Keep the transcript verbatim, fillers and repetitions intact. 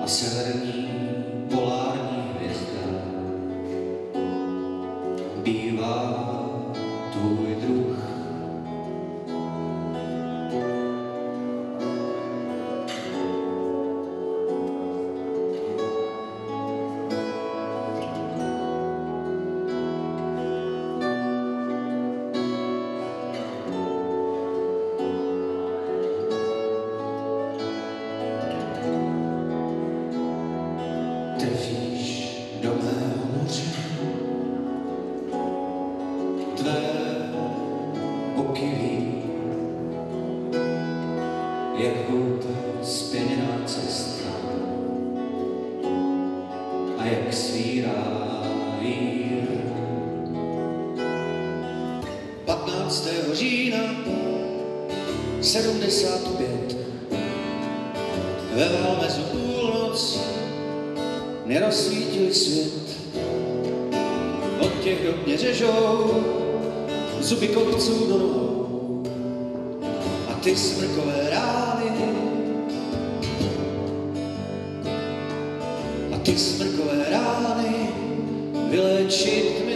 severní polární hvězda bývá tvůj druh. Trefíš do mého moře, tvé boky ví, jak houpa zpěněná cesta a jak svírá vír. patnáctého října sedmdesát pět ve Valmezu půlnoc nerozsvítili svět. Od těch dob mě řežou zuby kopců do nohou a ty smrkové rány a ty smrkové rány vyléčit